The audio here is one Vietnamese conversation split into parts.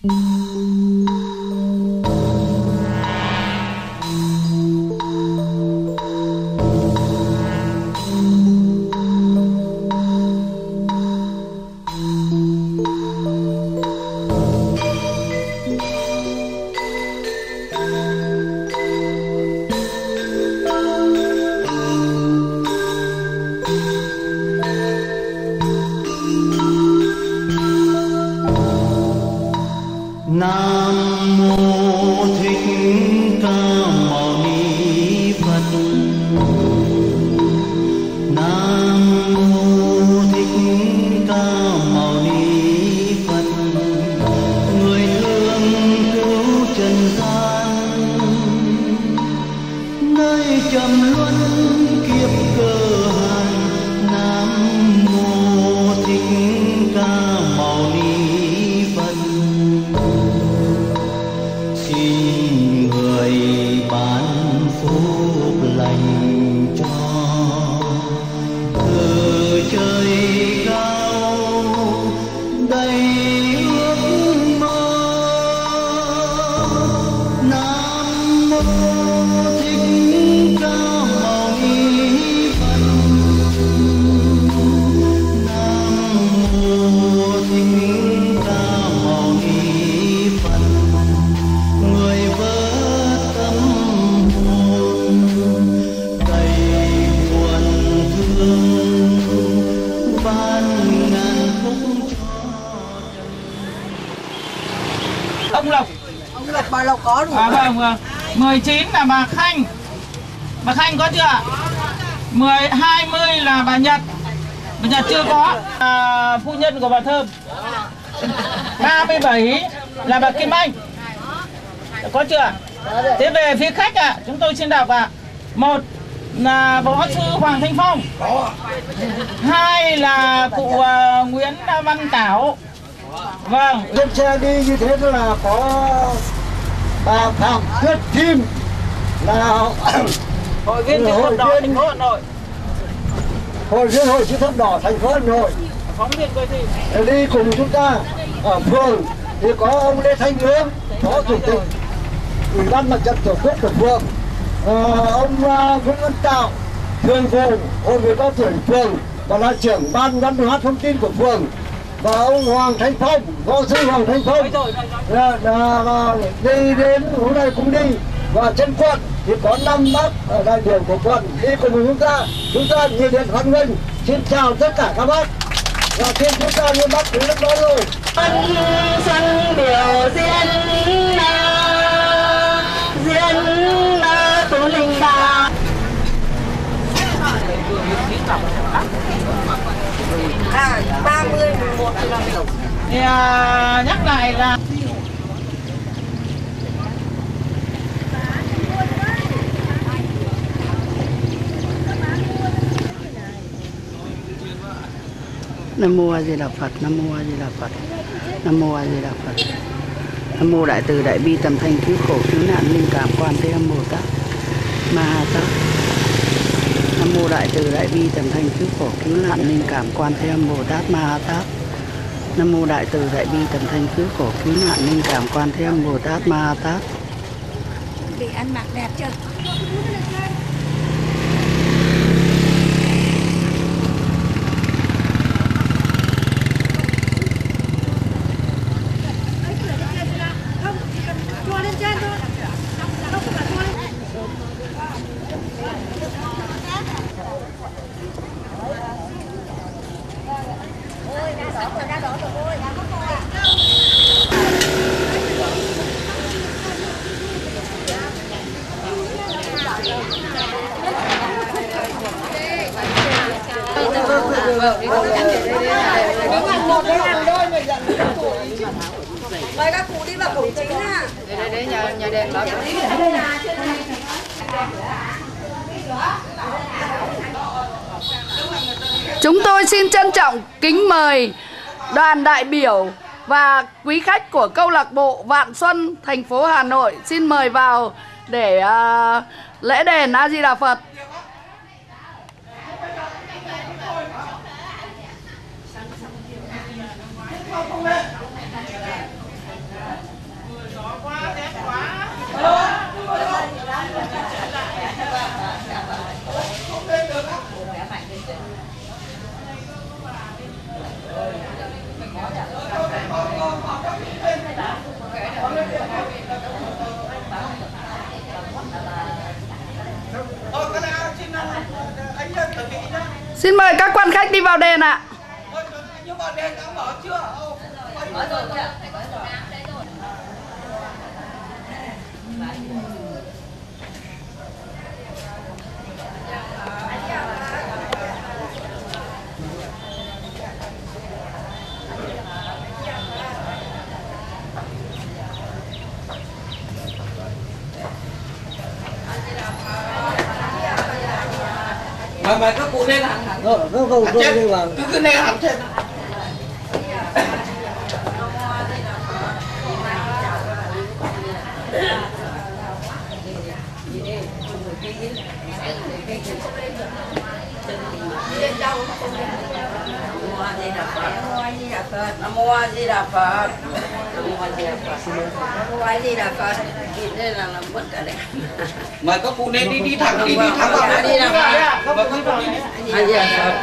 Nam mô Thích Ca Mâu Ni Phật. Nam mô Thích Ca Mâu Ni Phật. Người thương cứu trần gian, nơi trầm luân kiếp cơ hàn. Nam mô Thích Ca Mâu Ni Phật. Xin người ban phúc lành cho, từ trời cao đầy ước mơ. Nam mô Thích Ca Mâu Ni Phật. Nam mô Thích Ca Mâu Ni Phật. Người vỡ tâm hồn đầy buồn thương, ban ngàn phúc cho ông Lộc. Ông Lộc, bà Lộc có đủ. Vâng. 19 là bà Khanh. Bà Khanh có chưa? 20 là bà Nhật. Bà Nhật chưa có. Phu nhân của bà Thơm. 37 là bà Kim Anh. Có chưa? Thế về phía khách chúng tôi xin đọc một là võ sư Hoàng Thanh Phong. Hai là cụ Nguyễn Văn Tảo. Vâng. Trên xe đi như thế là có bà Phạm Tuyết Kim là hội viên Hội Chữ Thập Đỏ thành phố Hà Nội. Hội viên Hội Chữ Thập Đỏ thành phố Hà Nội. Phóng viên coi thi. Đi cùng chúng ta ở phường thì có ông Lê Thanh Lương, phó chủ tịch Ủy ban Mặt trận Tổ quốc của phường, ông Nguyễn Văn Tạo, thường vụ Hội người cao tuổi phường và là trưởng ban văn hóa thông tin của phường, và ông Hoàng Thanh Phong, võ sư Hoàng Thanh Phong đi đến hôm nay cũng đi. Và trên quận thì có 5 bác ở đại biểu của quận đi cùng với chúng ta nhiệt liệt hoan nghênh. Xin chào tất cả các bác. Và trên chúng ta như bác quý lúc đó rồi. Xuân biểu diễn Tú Linh Đà. À, 30 1 Thì nhắc lại là Nam mô A Di Đà Phật. Nam mô A Di Đà Phật. Nam mô A Di Đà Phật. Nam mô Đại Từ Đại Bi Tầm Thanh Cứu Khổ Cứu Nạn Linh Cảm Quan Thế Âm Bồ Tát Ma Ha Tát. Nam mô Đại Từ Đại Bi Tầm Thanh Cứu Khổ Cứu Nạn Linh Cảm Quan Thế Âm Bồ Tát Ma Ha Tát. Nam mô Đại Từ Đại Bi Tầm Thanh Cứu Khổ Cứu Nạn Linh Cảm Quan Thế Âm Bồ Tát Ma Ha Tát. Bị ăn mặc đẹp chưa? Mời các cụ đi vào cổng chính à. Đây nhà đèn đó. Chúng tôi xin trân trọng kính mời đoàn đại biểu và quý khách của câu lạc bộ Vạn Xuân thành phố Hà Nội xin mời vào để lễ đền A Di Đà Phật. Xin mời các quan khách đi vào đền ạ. Nhưng mà đền đã mở chưa? Mở rồi kìa. Mà các cụ lên hàng hàng. Cứ lên hàng trên. Nam mô A Di Đà Phật. Nam mô A Di Đà Phật. Nam mô A Di Đà Phật. Đây là làm mất cả đấy. Mời các cụ nên đi thẳng đi thẳng vào đây. Đi vào. Mời các cụ đi. A Di Đà Phật.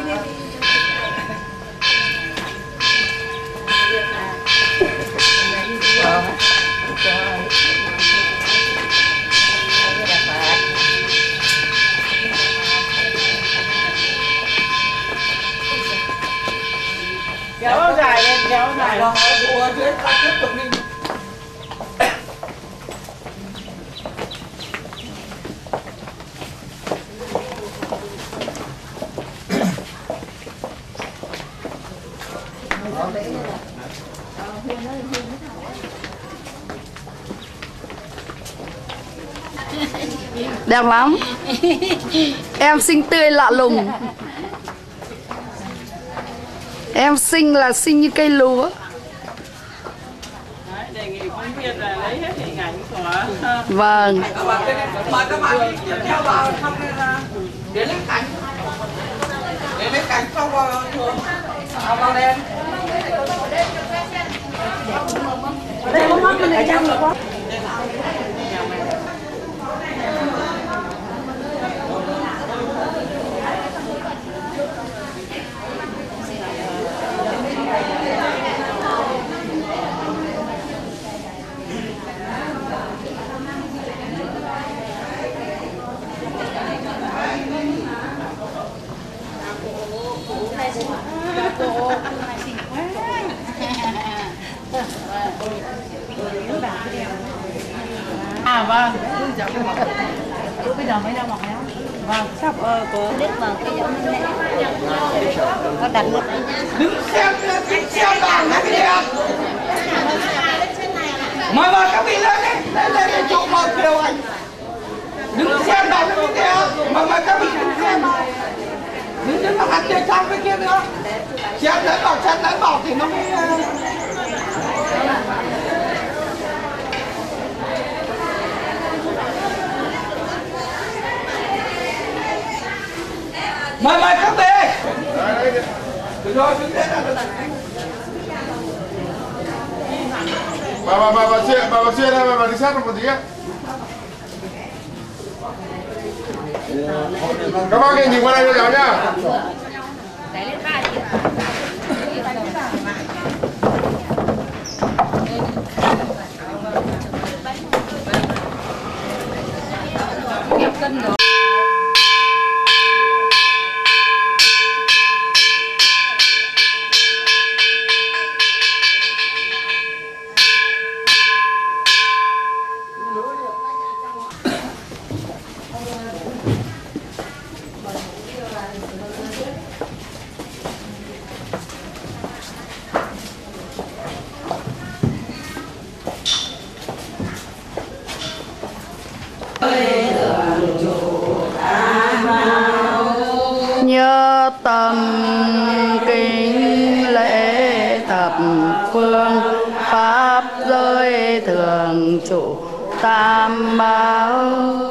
Kéo dài lên, kéo dài lên. Cụ ở dưới ta tiếp tục đi. Đẹp lắm. Em xinh tươi lạ lùng. Em xinh là xinh như cây lúa. Đề nghị phóng viên là lấy hết hình ảnh của. Vâng. Mời các bạn đi tiếp theo vào trong để lấy cảnh. Để lấy cảnh xong vào đèn. Đây không mất cái này trong được không? À vâng. Bây giờ mới ra mọc nhau. Vâng. Sắp có đứt vào cái giống này. Có đặt một. Đứng xem vào cái video. Mời các vị lên đi. Lên đi chụp một điều ảnh. Đứng xem vào cái video. Mời các vị đứng xem. Đứng mà hắn chơi trong cái kia nữa. Xem lấy bảo thì nó mới. Mời các vị. Được rồi, đứng đây là được. Bà chia ra, bà đi sát một tí á. Các bác kia nhìn qua đây cho cháu nhá. Nhớ tâm kính lễ thập phương pháp giới thường trụ tam bảo.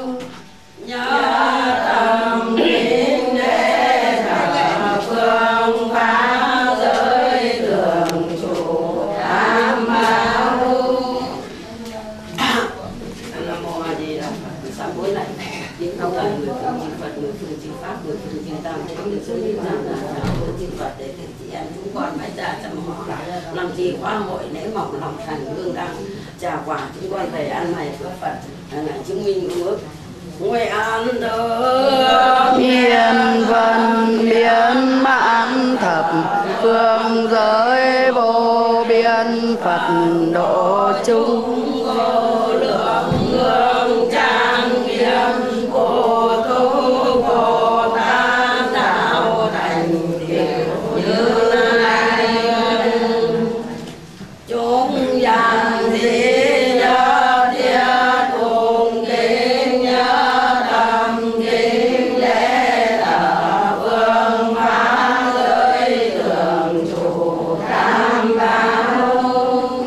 Nhớ tâm kính lễ thập phương pháp giới thường trụ tam bảo. Nam mô A Di Đà Phật. Sám hối lại. Những câu lời người phương chư Phật, người phương chư Pháp, người phương chư Tam, người phương chư Tam, người phương chư Phật để thực hiện chúng con mãi ra chăm họ làm gì qua hội lễ mỏng lòng thành hương đăng trà quả chúng con thầy ăn mày phước Phật ngài chứng minh công ước nguyện thơ miền vân miền mãn thập phương giới vô biên Phật độ chúng vô lượng hương trang nghiêm vô tu Bồ Tát đạo thành điều như lai chúng dạng thế nhớ thiết cùng kính nhớ tâm kính lễ thờ vương phá giới tưởng chủ tam bảo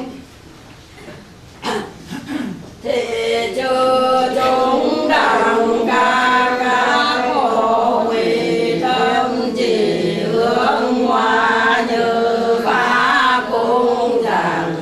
thế chư chúng đẳng ca khổ quỳ tâm chỉ hướng hoa như phá cung giảng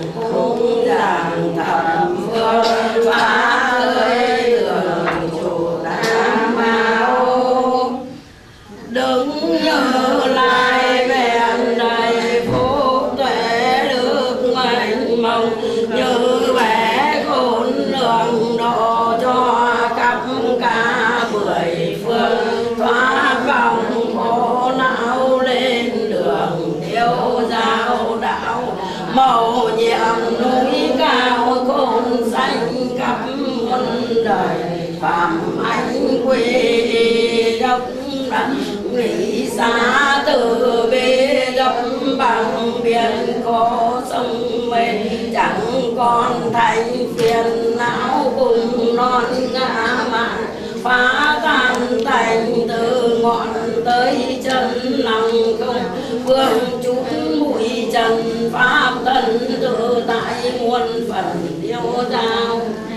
thập phương phá giới tưởng chủ tam bảo đứng như lai vẹn đầy phúc tuệ đức mênh mông như vẻ khôn lường độ cho khắp cả mười phương thoát vòng khổ não lên đường tiêu giao đạo màu nhiệm núi cao khôn xanh khắp muôn đời phạm anh quy dốc đặng nghĩ xa từ bi dốc bằng biển có sông mê chẳng còn thành phiền não cùng non ngã mạn phá tan thành từ ngọn tới chân lòng không vương chút bụi trần pháp thân tự tại muôn phần tiêu giao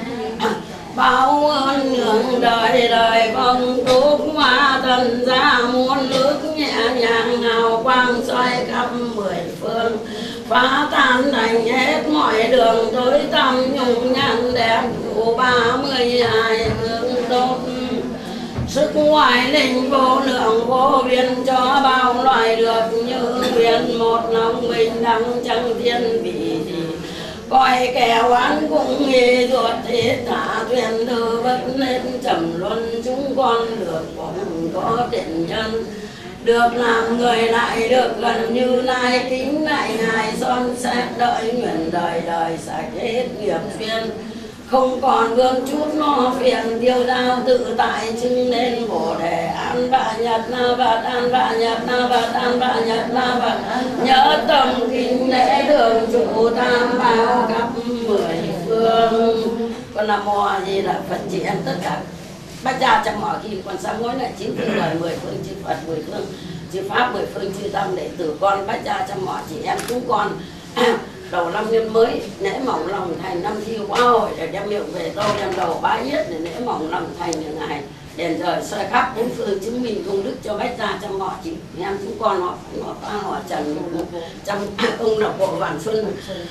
bao ơn nhường đời đời con túc hoa thần ra muôn nước nhẹ nhàng hào quang xoay khắp mười phương phá tan thành hết mọi đường tối tăm nhung nhăn đẹp đủ 32 hương đốt sức ngoại linh vô lượng vô biên cho bao loài được như biển một lòng bình đẳng chẳng thiên vị gì coi kẻ oán cũng nghi ruột thịt thả thuyền thư bất nên trầm luân chúng con được cũng có thiện nhân được làm người lại được gần như lai kính lại ngài son xét đợi nguyện đời đời sạch hết nghiệp duyên không còn vương chút lo phiền tiêu dao tự tại chứng nên bồ đề an bạ nhật na vật an bạ nhật na vật an bạ nhật na vật nhớ tâm kính lễ đường trụ tam bảo khắp mười phương. Con Nam Mô A Di Đà Phật. Chị em tất cả bách gia trong mọi khi còn sám hối lại 9 phương đời 10 phương chư Phật 10 phương chư Pháp 10 phương chư Tăng đệ tử con bách gia trong mọi chị em chúng con đầu năm nhân mới lễ mỏng lòng thành năm thi quá hội để đem miệng về tô đem đầu bái yết để lễ mỏng lòng thành được ngày đền trời soi khắp bốn phương chứng minh công đức cho bách gia trong họ chị em chúng con họ pha họ trần trong ông là bộ Vạn Xuân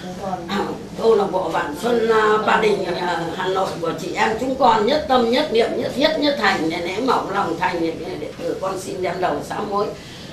ông là bộ Vạn Xuân Ba Đình Hà Nội của chị em chúng con nhất tâm nhất niệm nhất thiết nhất thành để lễ mỏng lòng thành để tử con xin đem đầu sám hối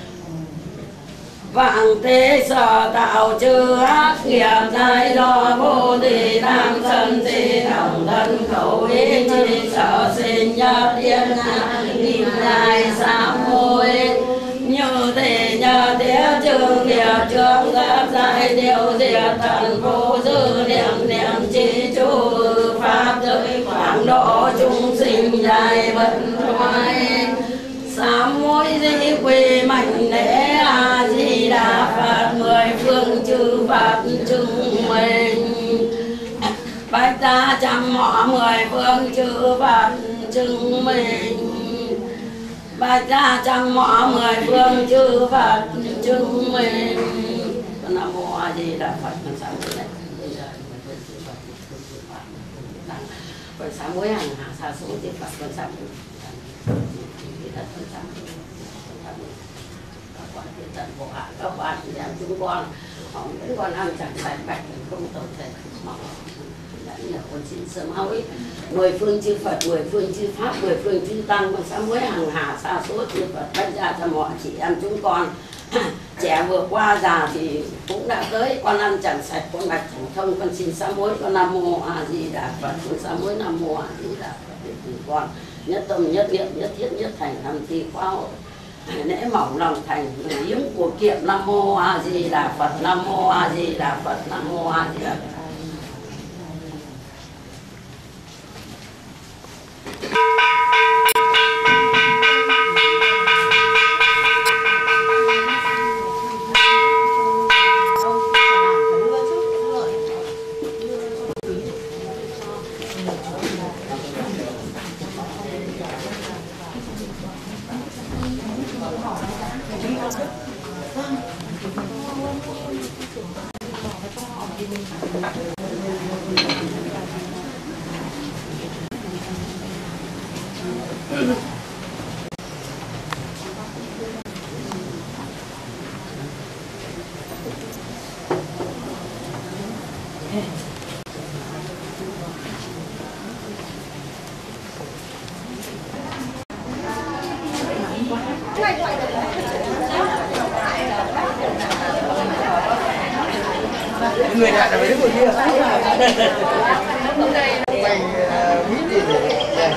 vạn thế sở tạo chư ác nghiệp tai do vô thị tham sân si đồng thân khẩu ý chi sở sinh nhất thiên hạ nghìn lai sám hối như thế nhờ thế chư nghiệp trước giáp giải điều diệt thần vô dư niệm niệm chi chu pháp giới quảng độ chúng sinh dài bất thoái sám hối di quy mạnh lễ A Di Đà Phật 10 phương chư Phật chứng minh bách gia trăm họ 10 phương chư Phật chứng minh bách gia trăm họ 10 phương chư Phật chứng minh. Nam Mô A Di Đà Phật. Con sám hối này con sám hối hàng hạ sa số chư Phật con sám hối các bạn chúng con vẫn còn ăn chẳng sạch bạch không tốt thể đã nhờ con xin sớm hối 10 phương chư Phật 10 phương chư Pháp 10 phương chư Tăng con sám hối hàng hà sa số chư Phật bách gia cho mọi chị em chúng con Trẻ vừa qua già thì cũng đã tới, con ăn chẳng sạch, con mạch chẳng thông, con xin sám hối, con Nam Mô A Di Đà Phật, con sám hối Nam Mô A Di Đà Phật để từ con nhất tâm nhất niệm nhất thiết nhất thành làm thi khoa hội lễ mỏng lòng thành yếm của kiệm. Nam Mô A Di Đà Phật, Nam Mô A Di Đà Phật, Nam Mô A Di Đà Phật. Người nhà là mấy người kia. Mày biết gì để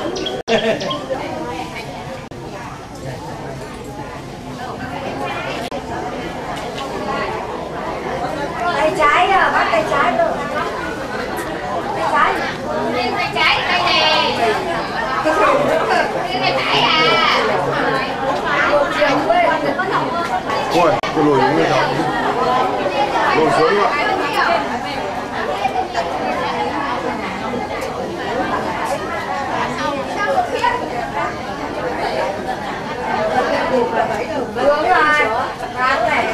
tay trái à, bắt tay trái được. Tay trái. Tay trái tay này. Tay phải à. Ôi, tôi lùi những người đó. Lùi xuống ạ. Đúng rồi. Tháng này.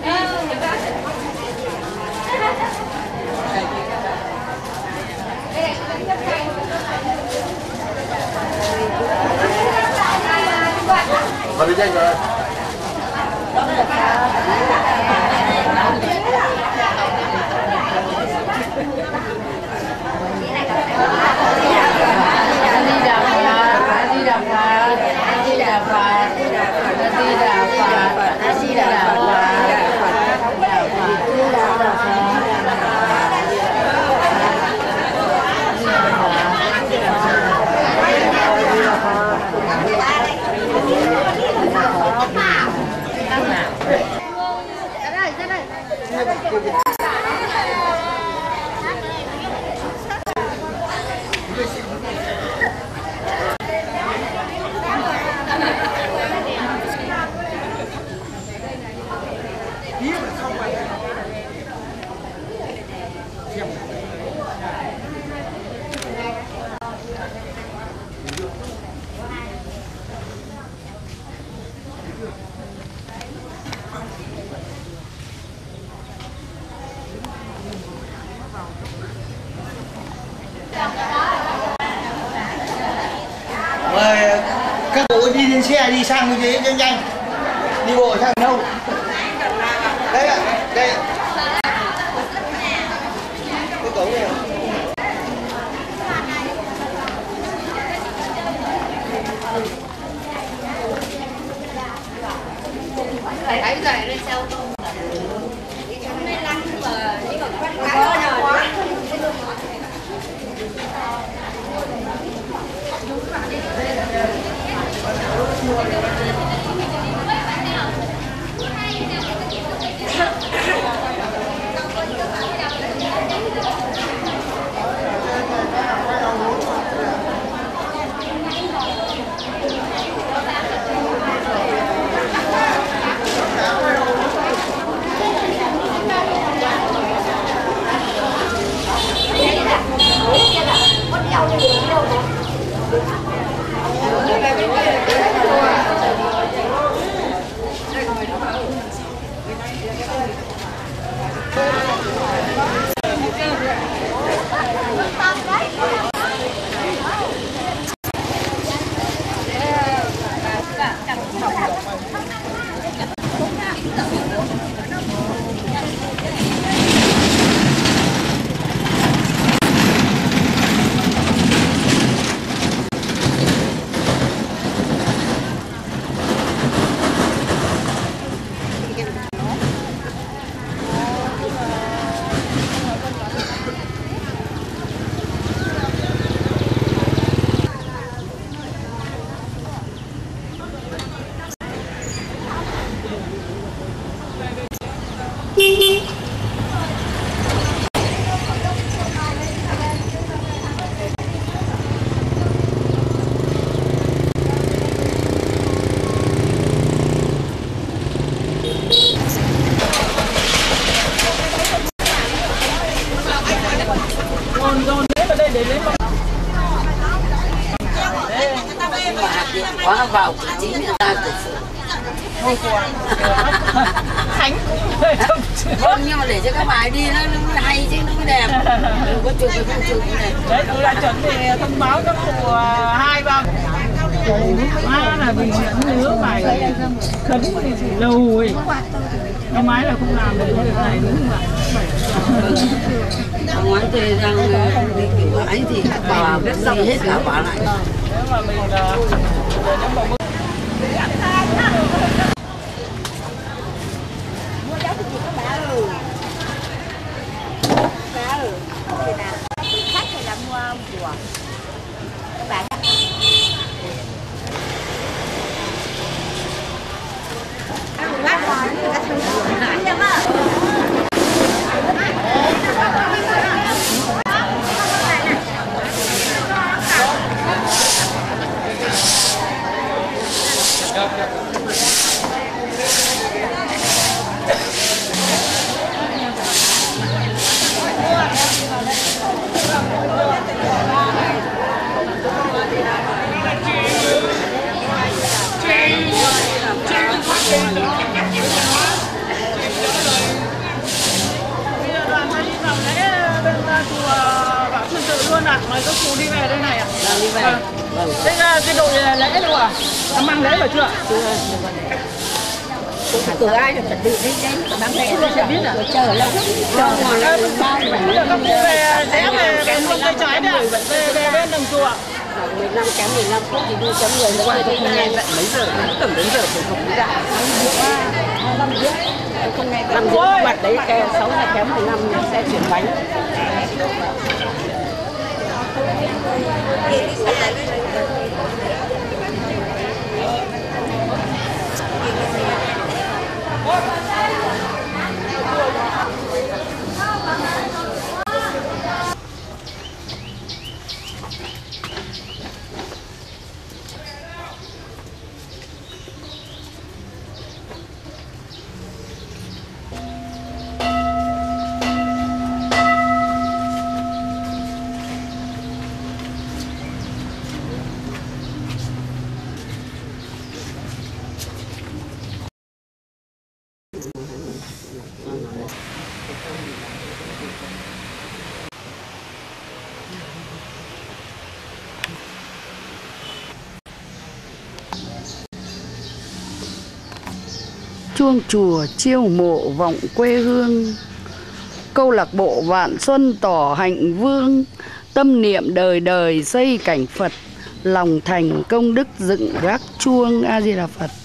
Vào đi nhanh rồi. Mời các cụ đi lên xe đi sang cái ghế nhanh nhanh, đi bộ sang đâu? Đây ạ, đây. Cái cổng này. Thấy rồi lên xe ô tô. Này lăn mà chỉ còn quát quá. để lấy một quá vào chính người ta ngôi của Khánh. Không, nhưng mà để cho các bài đi nó hay chứ, nó mới đẹp. Đừng có chụp không chụp này. Đấy, tôi đã chuẩn bị thông báo các cụ hai vào. Là vì chuyện nhớ bài khấn thì lâu rồi. Cái máy là không làm được việc này đúng không ạ? Ngoan tôi đang đi kiểu ấy thì bà biết xong hết cả bà lại. Nếu mà mình khách thì là mua chùa các bạn. mời các cụ đi về đây này ạ. Đi về. Vâng. Thế cái đội lễ đâu à? Mang lễ vào chưa? Cửa ai được chuẩn bị đi đến bán lễ rồi sẽ biết là chờ lâu lắm. Chờ ngoài nó bao nhiêu các cụ về sẽ về hướng cây trái đấy ạ. Về bên đồng chùa. 15 kém 15 phút thì đi chấm người nữa tôi không nghe vậy mấy giờ tầm đến giờ phải không đi ra 5 rưỡi không nghe 5 rưỡi mặt đấy 6 giờ kém 15 xe chuyển bánh. Chuông chùa chiêu mộ vọng quê hương, câu lạc bộ Vạn Xuân tỏ hạnh vương, tâm niệm đời đời xây cảnh Phật, lòng thành công đức dựng gác chuông. A Di Đà Phật.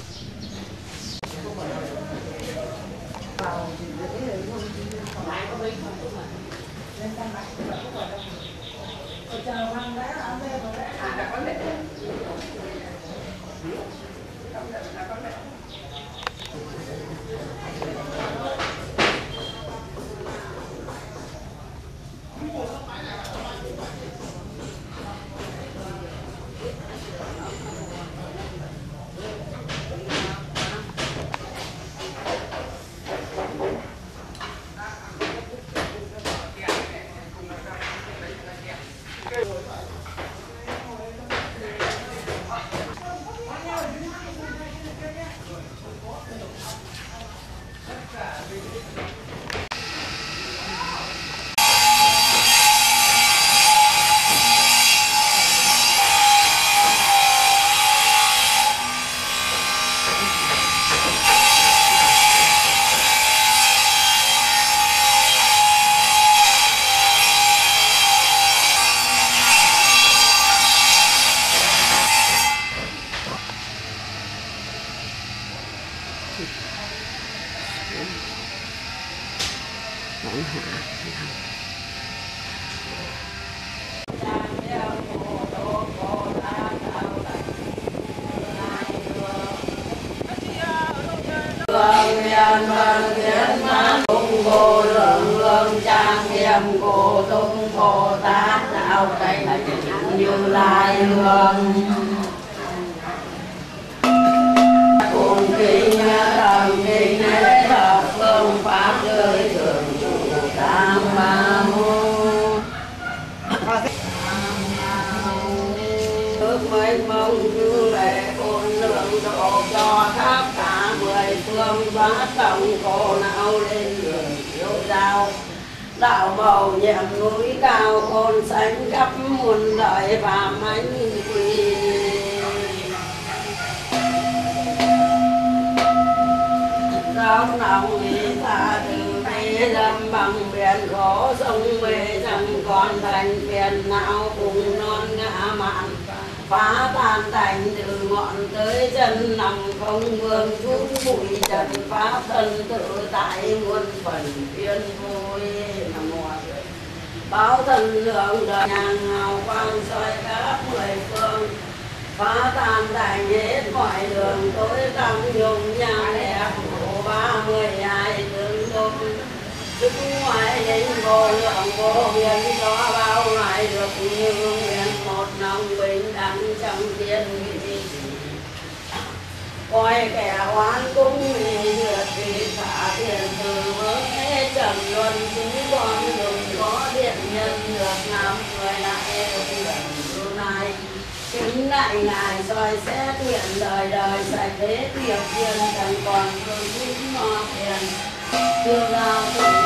Cô lượng lương trang nghiêm cô tung Bồ Tát đạo cảnh Như Lai hương cùng kính thầm kính lễ thập phương pháp giới thường trụ tam ma mô. mênh mông như lệ ôn lượng độ cho khắp cả 10 phương bát tổng khổ não lên đường yêu giao đạo bầu nhiệm núi cao khôn sánh khắp muôn đời phàm ánh quỳ sóng lòng nghĩ ta từ bi dâm bằng biển khổ sông mê chẳng còn thành phiền não cùng non ngã mạn phá tan thành từ ngọn tới chân nằm không vương chút bụi trần pháp thân tự tại muôn phần yên vui nam mô báo thân lượng đời nhàn hào quang soi khắp 10 phương phá tan thành hết mọi đường tối tăm nhung nhà đẹp khổ 32 tương dung sức ngoại linh vô lượng vô biên cho bao loài được như nguyện một lòng bình đẳng trong thiên vị coi kẻ oán cũng vì duyệt vì xả tiền từ hướng thế trần luân chúng con đừng có điện nhân được làm người lại được gần tương lai kính lại ngài soi xét nguyện đời đời sạch thế tiệp duyên chẳng còn vương chúng no tiền tương lao